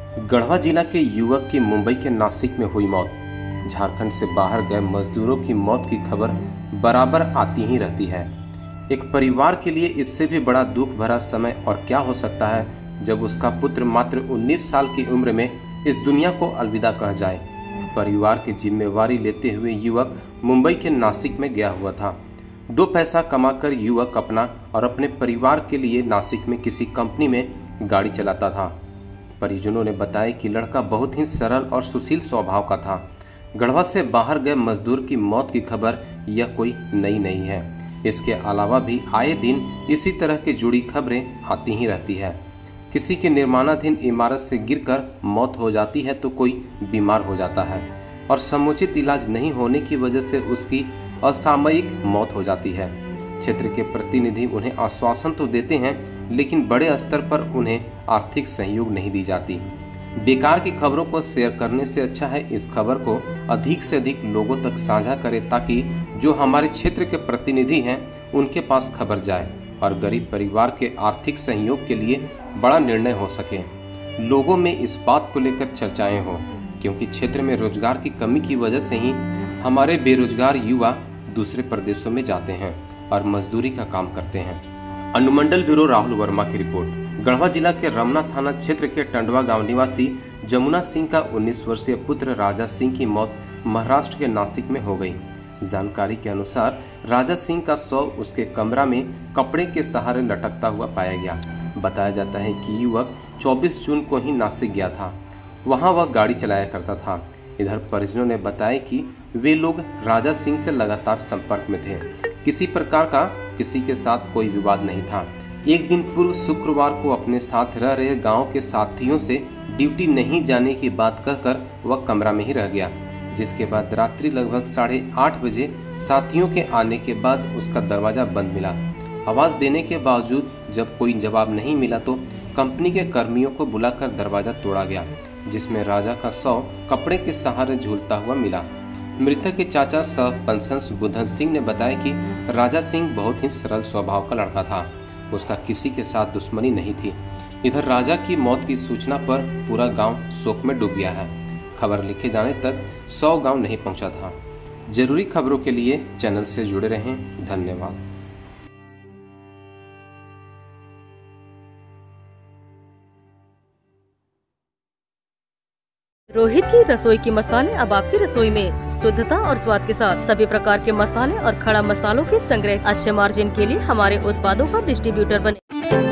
गढ़वा जिला के युवक की मुंबई के नासिक में हुई मौत। झारखंड से बाहर गए मजदूरों की मौत की खबर बराबर आती ही रहती है। एक परिवार के लिए इससे भी बड़ा दुख भरा समय और क्या हो सकता है जब उसका पुत्र मात्र 19 साल की उम्र में इस दुनिया को अलविदा कह जाए। परिवार की जिम्मेवारी लेते हुए युवक मुंबई के नासिक में गया हुआ था। 2 पैसा कमाकर युवक अपना और अपने परिवार के लिए नासिक में किसी कंपनी में गाड़ी चलाता था। परिजनों ने बताया कि लड़का बहुत ही सरल और सुशील स्वभाव का था। गढ़वा से बाहर गए मजदूर की मौत की खबर यह कोई नई नहीं है। इसके अलावा भी आए दिन इसी तरह की जुड़ी खबरें आती ही रहती है। किसी के निर्माणाधीन इमारत से गिरकर मौत हो जाती है तो कोई बीमार हो जाता है और समुचित इलाज नहीं होने की वजह से उसकी असामयिक मौत हो जाती है। क्षेत्र के प्रतिनिधि उन्हें आश्वासन तो देते हैं लेकिन बड़े स्तर पर उन्हें आर्थिक सहयोग नहीं दी जाती। बेकार की खबरों को शेयर करने से अच्छा है इस खबर को अधिक से अधिक लोगों तक साझा करें ताकि जो हमारे क्षेत्र के प्रतिनिधि हैं उनके पास खबर जाए और गरीब परिवार के आर्थिक सहयोग के लिए बड़ा निर्णय हो सके। लोगों में इस बात को लेकर चर्चाएं हो क्योंकि क्षेत्र में रोजगार की कमी की वजह से ही हमारे बेरोजगार युवा दूसरे प्रदेशों में जाते हैं और मजदूरी का काम करते हैं। अनुमंडल ब्यूरो राहुल वर्मा की रिपोर्ट। गढ़वा जिला के रमना थाना क्षेत्र के टंडवा गांव निवासी जमुना सिंह का 19 वर्षीय पुत्र राजा सिंह की मौत महाराष्ट्र के नासिक में हो गई। जानकारी के अनुसार राजा सिंह का शव उसके कमरा में कपड़े के सहारे लटकता हुआ पाया गया। बताया जाता है कि युवक 24 जून को ही नासिक गया था। वहां वह गाड़ी चलाया करता था। इधर परिजनों ने बताया कि वे लोग राजा सिंह से लगातार संपर्क में थे। किसी प्रकार का किसी के साथ कोई विवाद नहीं था। एक दिन पूर्व शुक्रवार को अपने साथ रह रहे गांव के साथियों से ड्यूटी नहीं जाने की बात कहकर वह कमरा में ही रह गया, जिसके बाद रात्रि लगभग 8:30 बजे साथियों के आने के बाद उसका दरवाजा बंद मिला। आवाज देने के बावजूद जब कोई जवाब नहीं मिला तो कंपनी के कर्मियों को बुलाकर दरवाजा तोड़ा गया, जिसमें राजा का शव कपड़े के सहारे झूलता हुआ मिला। मृतक के चाचा सह पंसंस बुधन सिंह ने बताया कि राजा सिंह बहुत ही सरल स्वभाव का लड़का था। उसका किसी के साथ दुश्मनी नहीं थी। इधर राजा की मौत की सूचना पर पूरा गांव शोक में डूब गया है। खबर लिखे जाने तक 100 गांव नहीं पहुंचा था। जरूरी खबरों के लिए चैनल से जुड़े रहें। धन्यवाद। रोहित की रसोई की मसाले अब आपकी रसोई में शुद्धता और स्वाद के साथ सभी प्रकार के मसाले और खड़ा मसालों के संग्रह। अच्छे मार्जिन के लिए हमारे उत्पादों का डिस्ट्रीब्यूटर बने।